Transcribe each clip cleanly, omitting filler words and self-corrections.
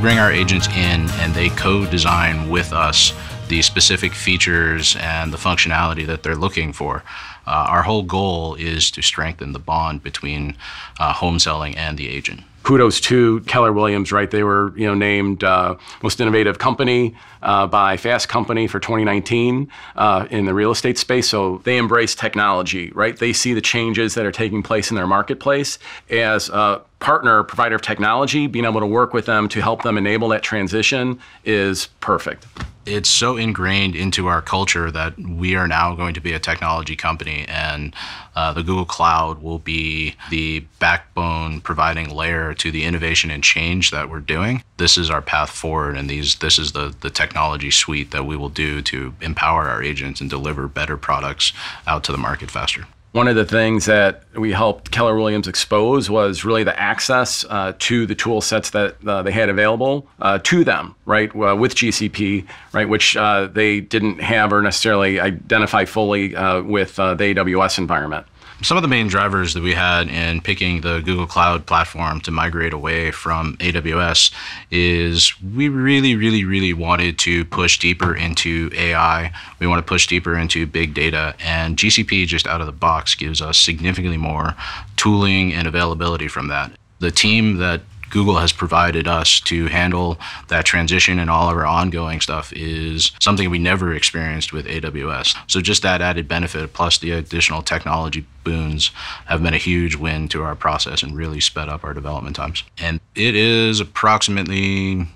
bring our agents in and they co-design with us the specific features and the functionality that they're looking for. Our whole goal is to strengthen the bond between home selling and the agent. Kudos to Keller Williams, right? They were, named most innovative company by Fast Company for 2019 in the real estate space. So they embrace technology, right? They see the changes that are taking place in their marketplace. As a partner, provider of technology, being able to work with them to help them enable that transition is perfect. It's so ingrained into our culture that we are now going to be a technology company, and the Google Cloud will be the backbone providing layer to the innovation and change that we're doing. This is our path forward, and this is the technology suite that we will do to empower our agents and deliver better products out to the market faster. One of the things that we helped Keller Williams expose was really the access to the tool sets that they had available to them, right, with GCP, right, which they didn't have or necessarily identify fully with the AWS environment. Some of the main drivers that we had in picking the Google Cloud platform to migrate away from AWS is we really wanted to push deeper into AI. We want to push deeper into big data, and GCP just out of the box gives us significantly more tooling and availability from that. The team that Google has provided us to handle that transition and all of our ongoing stuff is something we never experienced with AWS. So just that added benefit plus the additional technology boons have been a huge win to our process and really sped up our development times. And it is approximately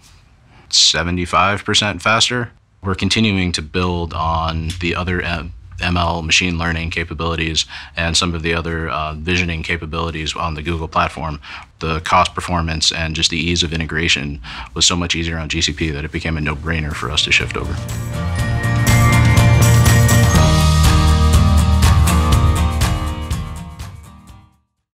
75% faster. We're continuing to build on the other ML machine learning capabilities and some of the other visioning capabilities on the Google platform. The cost performance and just the ease of integration was so much easier on GCP that it became a no-brainer for us to shift over.